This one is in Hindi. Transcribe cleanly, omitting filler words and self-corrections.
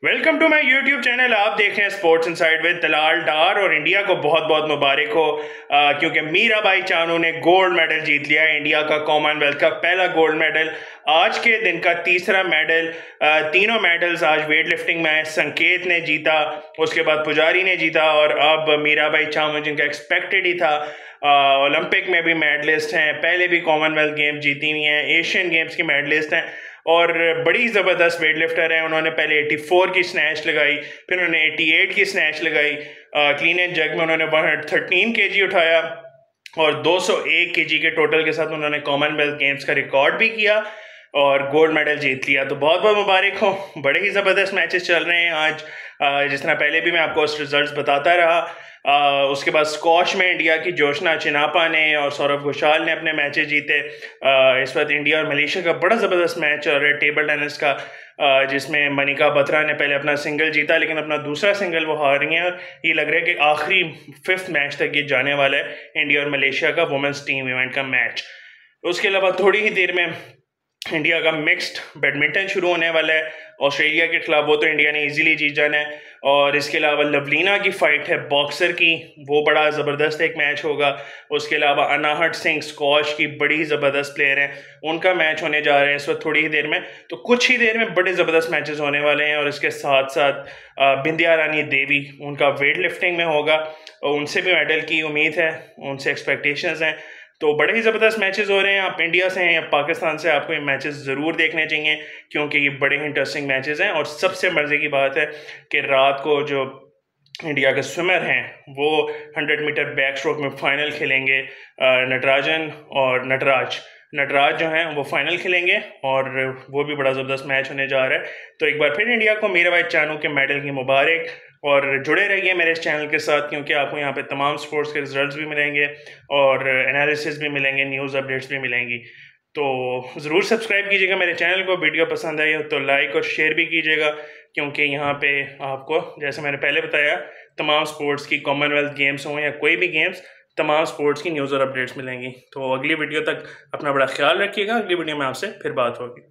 Welcome to my YouTube channel. आप देख रहे हैं sports inside with Dalal Dar. और इंडिया को बहुत बहुत मुबारक हो क्योंकि मीराबाई चानू ने गोल्ड मेडल जीत लिया। इंडिया का कॉमनवेल्थ का पहला गोल्ड मेडल, आज के दिन का तीसरा मेडल। तीनों मेडल्स आज वेट लिफ्टिंग में संकेत ने जीता, उसके बाद पुजारी ने जीता और अब मीराबाई चानू जिनका एक्सपेक्टेड ही था। ओलंपिक में भी मेडलिस्ट हैं, पहले भी कॉमनवेल्थ गेम जीती हुई हैं, एशियन गेम्स की मेडलिस्ट हैं और बड़ी ज़बरदस्त वेट लिफ्टर है। उन्होंने पहले 84 की स्नैच लगाई, फिर उन्होंने 88 की स्नैच लगाई। क्लीन एंड जग में उन्होंने 113 kg उठाया और 201 kg के टोटल के साथ उन्होंने कॉमनवेल्थ गेम्स का रिकॉर्ड भी किया और गोल्ड मेडल जीत लिया। तो बहुत बहुत मुबारक हो। बड़े ही ज़बरदस्त मैचेस चल रहे हैं आज। जिस तरह पहले भी मैं आपको रिजल्ट्स बताता रहा। उसके बाद स्कॉश में इंडिया की जोशना चिनापा ने और सौरभ घोषाल ने अपने मैचेस जीते। इस वक्त इंडिया और मलेशिया का बड़ा ज़बरदस्त मैच चल रहा है टेबल टेनिस का, जिसमें मनिका बत्रा ने पहले अपना सिंगल जीता लेकिन अपना दूसरा सिंगल वो हार रही हैं और ये लग रहा है कि आखिरी 5th मैच तक ये जाने वाला है इंडिया और मलेशिया का वुमेंस टीम इवेंट का मैच। उसके अलावा थोड़ी ही देर में इंडिया का मिक्स्ड बैडमिंटन शुरू होने वाला है ऑस्ट्रेलिया के खिलाफ। वो तो इंडिया ने इजीली जीत जाना है। और इसके अलावा लवलीना की फाइट है बॉक्सर की, वो बड़ा ज़बरदस्त एक मैच होगा। उसके अलावा अनाहट सिंह स्कॉश की बड़ी ज़बरदस्त प्लेयर हैं, उनका मैच होने जा रहा है इस वक्त थोड़ी ही देर में। तो कुछ ही देर में बड़े ज़बरदस्त मैचेस होने वाले हैं। और इसके साथ साथ बिंदिया रानी देवी, उनका वेट लिफ्टिंग में होगा, उनसे भी मेडल की उम्मीद है, उनसे एक्सपेक्टेशंस हैं। तो बड़े ही ज़बरदस्त मैचेस हो रहे हैं। आप इंडिया से हैं या पाकिस्तान से, आपको ये मैचेस ज़रूर देखने चाहिए क्योंकि ये बड़े ही इंटरेस्टिंग मैचेस हैं। और सबसे मज़े की बात है कि रात को जो इंडिया के स्विमर हैं वो 100 मीटर बैक स्ट्रोक में फ़ाइनल खेलेंगे। नटराजन और नटराज जो हैं वो फाइनल खेलेंगे और वो भी बड़ा ज़बरदस्त मैच होने जा रहा है। तो एक बार फिर इंडिया को मीराबाई चानू के मेडल की मुबारक। और जुड़े रहिए मेरे इस चैनल के साथ क्योंकि आपको यहाँ पे तमाम स्पोर्ट्स के रिजल्ट्स भी मिलेंगे और एनालिसिस भी मिलेंगे, न्यूज़ अपडेट्स भी मिलेंगी। तो ज़रूर सब्सक्राइब कीजिएगा मेरे चैनल को। वीडियो पसंद आई हो तो लाइक और शेयर भी कीजिएगा क्योंकि यहाँ पे आपको, जैसे मैंने पहले बताया, तमाम स्पोर्ट्स की, कॉमनवेल्थ गेम्स हों या कोई भी गेम्स, तमाम स्पोर्ट्स की न्यूज़ और अपडेट्स मिलेंगी। तो अगली वीडियो तक अपना बड़ा ख्याल रखिएगा। अगली वीडियो में आपसे फिर बात होगी।